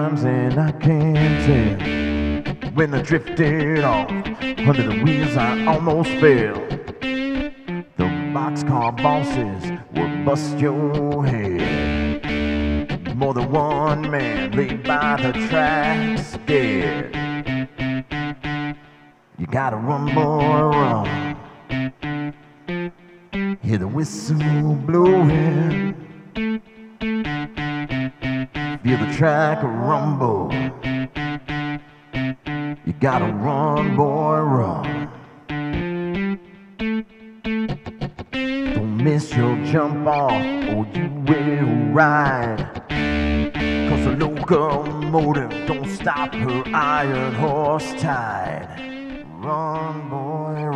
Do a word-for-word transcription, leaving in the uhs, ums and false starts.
times and I can't tell. When I drifted off under the wheels, I almost fell. The boxcar bosses would bust your head. More than one man laid by the tracks scared. You gotta run, boy, run. Hear the whistle blowing. Feel the track rumble. You gotta run, boy, run. Don't miss your jump off or you will ride. Cause the locomotive don't stop her iron horse tied. Run, boy,